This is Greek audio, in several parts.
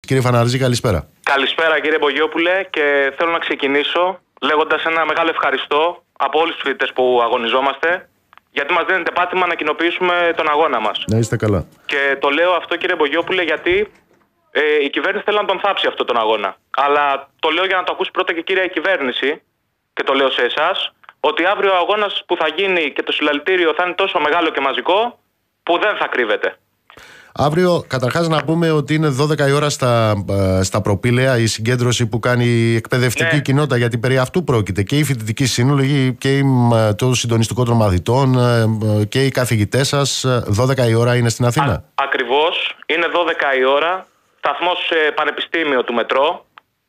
Κύριε Φαναρτζή, καλησπέρα. Καλησπέρα κύριε Μπογιόπουλε, και θέλω να ξεκινήσω λέγοντας ένα μεγάλο ευχαριστώ από όλους τους φοιτητές που αγωνιζόμαστε, γιατί μας δίνετε πάτημα να κοινοποιήσουμε τον αγώνα μας. Να είστε καλά. Και το λέω αυτό κύριε Μπογιόπουλε γιατί η κυβέρνηση θέλει να τον θάψει αυτόν τον αγώνα. Αλλά το λέω για να το ακούσει πρώτα και κυρία η κυβέρνηση, και το λέω σε εσάς, ότι αύριο ο αγώνας που θα γίνει και το συλλαλητήριο θα είναι τόσο μεγάλο και μαζικό που δεν θα κρύβεται. Αύριο, καταρχάς, να πούμε ότι είναι 12 η ώρα στα Προπήλαια η συγκέντρωση που κάνει η εκπαιδευτική κοινότητα, γιατί περί αυτού πρόκειται. Και η φοιτητική σύνολη και το συντονιστικό των μαθητών και οι καθηγητές σας. 12 η ώρα είναι στην Αθήνα. Ακριβώς, είναι 12 η ώρα, σταθμός Πανεπιστήμιο του Μετρό,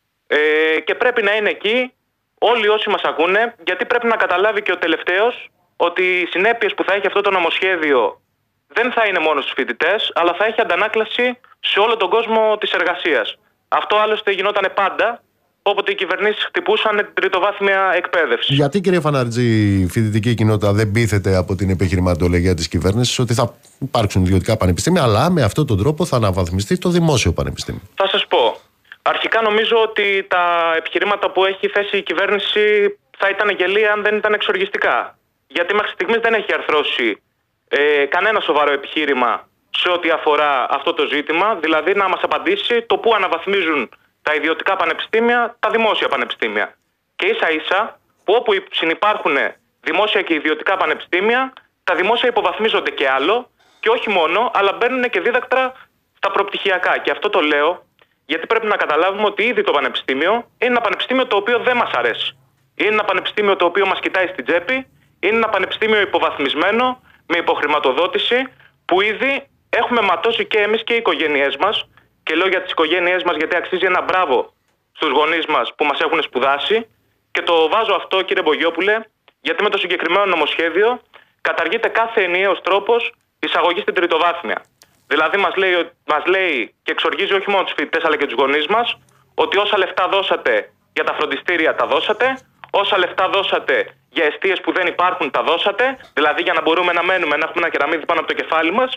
και πρέπει να είναι εκεί όλοι όσοι μας ακούνε, γιατί πρέπει να καταλάβει και ο τελευταίος ότι οι συνέπειες που θα έχει αυτό το νομοσχέδιο δεν θα είναι μόνο στους φοιτητές, αλλά θα έχει αντανάκλαση σε όλο τον κόσμο της εργασίας. Αυτό άλλωστε γινόταν πάντα, όποτε οι κυβερνήσεις χτυπούσαν την τριτοβάθμια εκπαίδευση. Γιατί, κύριε Φαναρτζή, η φοιτητική κοινότητα δεν πείθεται από την επιχειρηματολογία της κυβέρνησης ότι θα υπάρξουν ιδιωτικά πανεπιστήμια, αλλά με αυτόν τον τρόπο θα αναβαθμιστεί το δημόσιο πανεπιστήμιο? Θα σας πω. Αρχικά νομίζω ότι τα επιχειρήματα που έχει θέσει η κυβέρνηση θα ήταν γελία αν δεν ήταν εξοργιστικά. Γιατί μέχρι στιγμής δεν έχει αρθρώσει κανένα σοβαρό επιχείρημα σε ό,τι αφορά αυτό το ζήτημα, δηλαδή να μας απαντήσει το πού αναβαθμίζουν τα ιδιωτικά πανεπιστήμια τα δημόσια πανεπιστήμια. Και ίσα ίσα που όπου συνυπάρχουν δημόσια και ιδιωτικά πανεπιστήμια, τα δημόσια υποβαθμίζονται και άλλο, και όχι μόνο, αλλά μπαίνουν και δίδακτρα στα προπτυχιακά. Και αυτό το λέω γιατί πρέπει να καταλάβουμε ότι ήδη το πανεπιστήμιο είναι ένα πανεπιστήμιο το οποίο δεν μας αρέσει. Είναι ένα πανεπιστήμιο το οποίο μας κοιτάει στην τσέπη, είναι ένα πανεπιστήμιο υποβαθμισμένο, με υποχρηματοδότηση, που ήδη έχουμε ματώσει και εμείς και οι οικογένειές μας. Και λέω για τις οικογένειές μας γιατί αξίζει ένα μπράβο στους γονείς μας που μας έχουν σπουδάσει. Και το βάζω αυτό, κύριε Μπογιόπουλε, γιατί με το συγκεκριμένο νομοσχέδιο καταργείται κάθε ενιαίος τρόπος εισαγωγής στην τριτοβάθμια. Δηλαδή μας λέει και εξοργίζει όχι μόνο τους φοιτητές αλλά και τους γονείς μας ότι όσα λεφτά δώσατε για τα φροντιστήρια τα δώσατε, όσα λεφτά δώσατε για εστίες που δεν υπάρχουν τα δώσατε, δηλαδή για να μπορούμε να μένουμε, να έχουμε ένα κεραμίδι πάνω από το κεφάλι μας.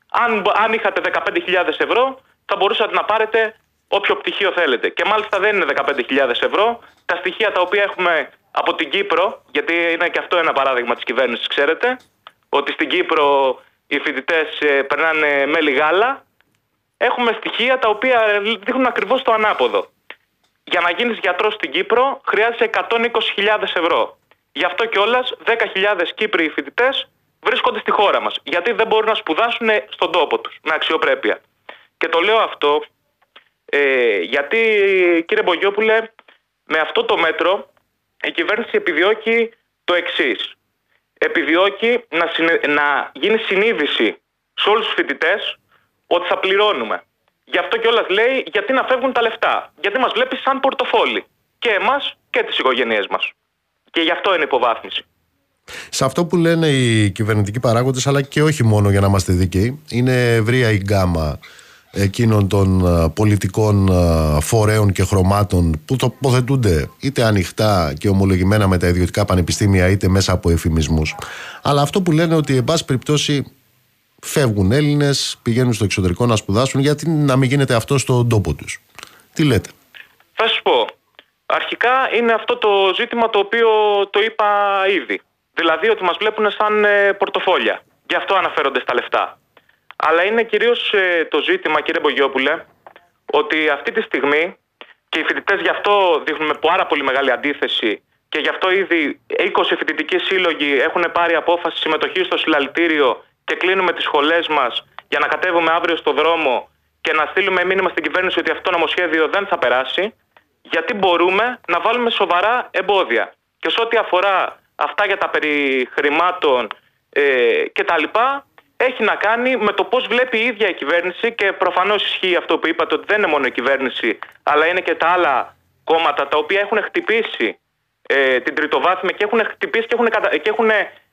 Αν είχατε 15.000 ευρώ θα μπορούσατε να πάρετε όποιο πτυχίο θέλετε. Και μάλιστα δεν είναι 15.000 ευρώ. Τα στοιχεία τα οποία έχουμε από την Κύπρο, γιατί είναι και αυτό ένα παράδειγμα της κυβέρνησης, ξέρετε, ότι στην Κύπρο οι φοιτητές περνάνε μέλι γάλα. Έχουμε στοιχεία τα οποία δείχνουν ακριβώς το ανάποδο. Για να γίνεις γιατρός στην Κύπρο χρειάζεσαι 120.000 ευρώ. Γι' αυτό κιόλας 10.000 Κύπριοι φοιτητές βρίσκονται στη χώρα μας. Γιατί δεν μπορούν να σπουδάσουν στον τόπο τους, με αξιοπρέπεια. Και το λέω αυτό γιατί, κύριε Μπογιόπουλε, με αυτό το μέτρο η κυβέρνηση επιδιώκει το εξής. Επιδιώκει να γίνει συνείδηση σε όλους τους φοιτητές ότι θα πληρώνουμε. Γι' αυτό κιόλας λέει γιατί να φεύγουν τα λεφτά. Γιατί μας βλέπει σαν πορτοφόλι. Και εμάς και τις οικογένειές μας. Και γι' αυτό είναι υποβάθμιση. Σε αυτό που λένε οι κυβερνητικοί παράγοντες, αλλά και όχι μόνο, για να είμαστε δίκαιοι, είναι ευρεία η γκάμα εκείνων των πολιτικών φορέων και χρωμάτων που τοποθετούνται είτε ανοιχτά και ομολογημένα με τα ιδιωτικά πανεπιστήμια είτε μέσα από εφημισμούς. Αλλά αυτό που λένε ότι εν πάση περιπτώσει φεύγουν Έλληνες, πηγαίνουν στο εξωτερικό να σπουδάσουν, γιατί να μην γίνεται αυτό στον τόπο τους? Τι λέτε? Θα σας πω. Αρχικά είναι αυτό το ζήτημα το οποίο το είπα ήδη. Δηλαδή ότι μας βλέπουν σαν πορτοφόλια. Γι' αυτό αναφέρονται στα λεφτά. Αλλά είναι κυρίως το ζήτημα, κύριε Μπογιόπουλε, ότι αυτή τη στιγμή, και οι φοιτητές γι' αυτό δείχνουν με πάρα πολύ μεγάλη αντίθεση, και γι' αυτό ήδη 20 φοιτητικοί σύλλογοι έχουν πάρει απόφαση συμμετοχής στο συλλαλητήριο και κλείνουμε τις σχολές μας για να κατέβουμε αύριο στο δρόμο και να στείλουμε μήνυμα στην κυβέρνηση ότι αυτό το νομοσχέδιο δεν θα περάσει, γιατί μπορούμε να βάλουμε σοβαρά εμπόδια. Και σε ό,τι αφορά αυτά για τα περί χρημάτων κτλ., έχει να κάνει με το πώς βλέπει η ίδια η κυβέρνηση, και προφανώς ισχύει αυτό που είπατε, ότι δεν είναι μόνο η κυβέρνηση, αλλά είναι και τα άλλα κόμματα τα οποία έχουν χτυπήσει την τριτοβάθμια και έχουν χτυπήσει και έχουν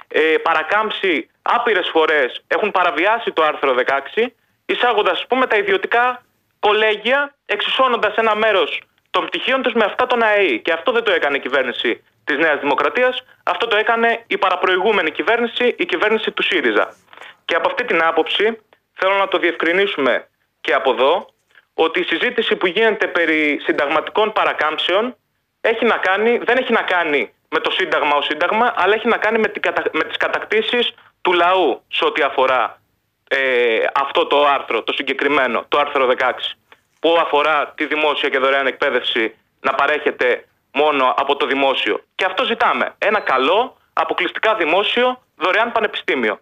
παρακάμψει άπειρες φορές, έχουν παραβιάσει το άρθρο 16, εισάγοντας, ας πούμε, τα ιδιωτικά κολέγια, εξισώνοντας ένα μέρος των πτυχίων τους με αυτά των ΑΕΗ. Και αυτό δεν το έκανε η κυβέρνηση της Νέας Δημοκρατίας, αυτό το έκανε η παραπροηγούμενη κυβέρνηση, η κυβέρνηση του ΣΥΡΙΖΑ. Και από αυτή την άποψη θέλω να το διευκρινίσουμε και από εδώ, ότι η συζήτηση που γίνεται περί συνταγματικών παρακάμψεων δεν έχει να κάνει με το Σύνταγμα ως Σύνταγμα, αλλά έχει να κάνει με τις κατακτήσεις του λαού σε ό,τι αφορά αυτό το άρθρο, το συγκεκριμένο, το άρθρο 16, που αφορά τη δημόσια και δωρεάν εκπαίδευση να παρέχεται μόνο από το δημόσιο. Και αυτό ζητάμε. Ένα καλό, αποκλειστικά δημόσιο, δωρεάν πανεπιστήμιο.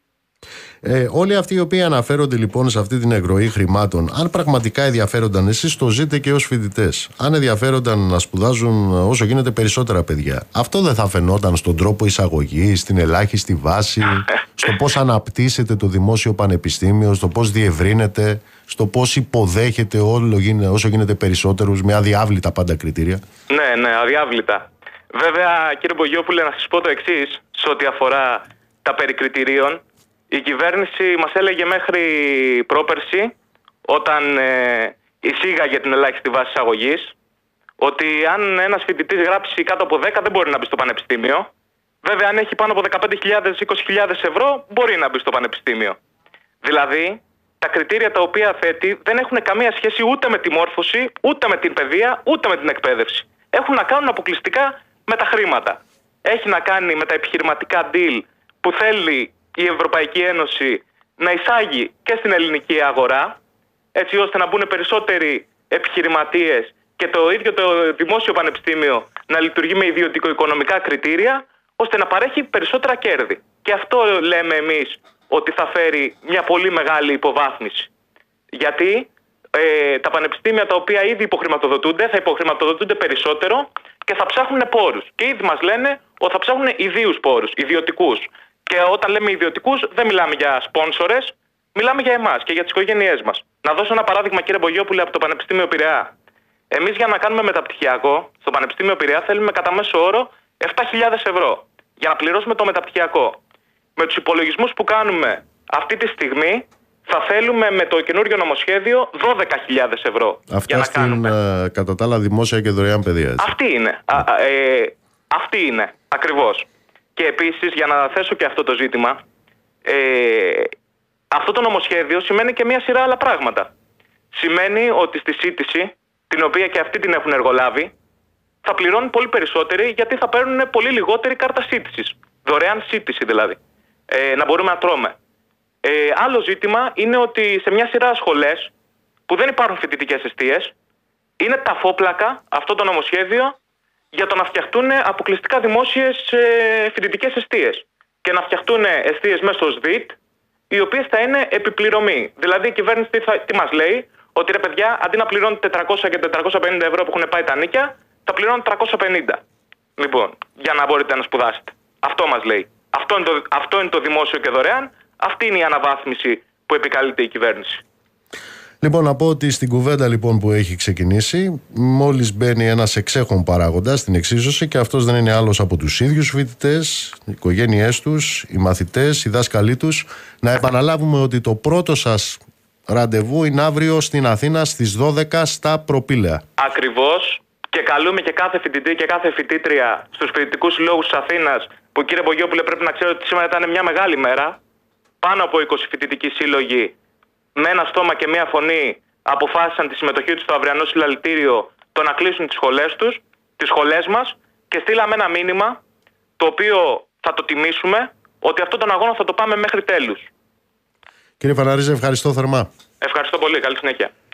Όλοι αυτοί οι οποίοι αναφέρονται λοιπόν σε αυτή την εγρωή χρημάτων, αν πραγματικά ενδιαφέρονταν, εσείς το ζείτε και ως φοιτητές, αν ενδιαφέρονταν να σπουδάζουν όσο γίνεται περισσότερα παιδιά, αυτό δεν θα φαινόταν στον τρόπο εισαγωγής, στην ελάχιστη βάση, στο πώς αναπτύσσεται το δημόσιο πανεπιστήμιο, στο πώς διευρύνεται, στο πώς υποδέχεται όσο γίνεται περισσότερους με αδιάβλητα πάντα κριτήρια? Ναι, αδιάβλητα. Βέβαια, κύριε Μπογιόπουλε, να σας πω το εξής σε ό,τι αφορά τα περί κριτηρίων. Η κυβέρνηση μας έλεγε μέχρι πρόπερση, όταν εισήγαγε την ελάχιστη βάση εισαγωγής, ότι αν ένας φοιτητής γράψει κάτω από 10 δεν μπορεί να μπει στο πανεπιστήμιο. Βέβαια, αν έχει πάνω από 15.000-20.000 ευρώ, μπορεί να μπει στο πανεπιστήμιο. Δηλαδή, τα κριτήρια τα οποία θέτει δεν έχουν καμία σχέση ούτε με τη μόρφωση, ούτε με την παιδεία, ούτε με την εκπαίδευση. Έχουν να κάνουν αποκλειστικά με τα χρήματα. Έχει να κάνει με τα επιχειρηματικά deal που θέλει η Ευρωπαϊκή Ένωση να εισάγει και στην ελληνική αγορά, έτσι ώστε να μπουν περισσότεροι επιχειρηματίες και το ίδιο το δημόσιο πανεπιστήμιο να λειτουργεί με ιδιωτικο-οικονομικά κριτήρια, ώστε να παρέχει περισσότερα κέρδη. Και αυτό λέμε εμείς ότι θα φέρει μια πολύ μεγάλη υποβάθμιση. Γιατί τα πανεπιστήμια τα οποία ήδη υποχρηματοδοτούνται θα υποχρηματοδοτούνται περισσότερο και θα ψάχνουν πόρους. Και ήδη μας λένε ότι θα ψάχνουν ιδίους πόρους, ιδιωτικούς. Και όταν λέμε ιδιωτικούς, δεν μιλάμε για σπόνσορες, μιλάμε για εμάς και για τις οικογένειές μας. Να δώσω ένα παράδειγμα, κύριε Μπογιόπουλε, από το Πανεπιστήμιο Πειραιά. Εμείς για να κάνουμε μεταπτυχιακό στο Πανεπιστήμιο Πειραιά θέλουμε κατά μέσο όρο 7.000 ευρώ για να πληρώσουμε το μεταπτυχιακό. Με τους υπολογισμούς που κάνουμε αυτή τη στιγμή, θα θέλουμε με το καινούριο νομοσχέδιο 12.000 ευρώ. Αυτά για να στην κάνουμε. Κατά τα άλλα δημόσια και δωρεάν παιδεία. Αυτή είναι, ακριβώς. Και επίσης, για να θέσω και αυτό το ζήτημα, αυτό το νομοσχέδιο σημαίνει και μια σειρά άλλα πράγματα. Σημαίνει ότι στη σύντηση, την οποία και αυτοί την έχουν εργολάβει, θα πληρώνουν πολύ περισσότεροι, γιατί θα παίρνουν πολύ λιγότερη κάρτα σύντησης. Δωρεάν σύντηση δηλαδή. Να μπορούμε να τρώμε. Άλλο ζήτημα είναι ότι σε μια σειρά σχολές που δεν υπάρχουν φοιτητικές εστίες, είναι ταφόπλακα αυτό το νομοσχέδιο για το να φτιαχτούν αποκλειστικά δημόσιες φοιτητικές εστίες και να φτιαχτούν εστίες μέσω ΣΔΙΤ, οι οποίες θα είναι επιπληρωμή. Δηλαδή η κυβέρνηση τι μας λέει, ότι ρε παιδιά, αντί να πληρώνετε 400 και 450 ευρώ που έχουν πάει τα νίκια, θα πληρώνετε 350. Λοιπόν, για να μπορείτε να σπουδάσετε. Αυτό μας λέει. Αυτό είναι το δημόσιο και δωρεάν. Αυτή είναι η αναβάθμιση που επικαλείται η κυβέρνηση. Λοιπόν, να πω ότι στην κουβέντα λοιπόν που έχει ξεκινήσει, μόλις μπαίνει ένας εξέχων παράγοντας στην εξίσωση, και αυτός δεν είναι άλλος από τους ίδιους φοιτητές, οι οικογένειές τους, οι μαθητές, οι δάσκαλοι τους. Να επαναλάβουμε ότι το πρώτο σας ραντεβού είναι αύριο στην Αθήνα στις 12 στα Προπήλαια. Ακριβώς. Και καλούμε και κάθε φοιτητή και κάθε φοιτήτρια στους φοιτητικούς συλλόγους της Αθήνας, που κύριε Μπογιόπουλε πρέπει να ξέρετε ότι σήμερα ήταν μια μεγάλη μέρα. Πάνω από 20 φοιτητικοί σύλλογοι με ένα στόμα και μία φωνή αποφάσισαν τη συμμετοχή τους στο αυριανό συλλαλητήριο, το να κλείσουν τις σχολές τους, τις σχολές μας, και στείλαμε ένα μήνυμα το οποίο θα το τιμήσουμε, ότι αυτόν τον αγώνα θα το πάμε μέχρι τέλους. Κύριε Φαναρίζε, ευχαριστώ θερμά. Ευχαριστώ πολύ. Καλή συνέχεια.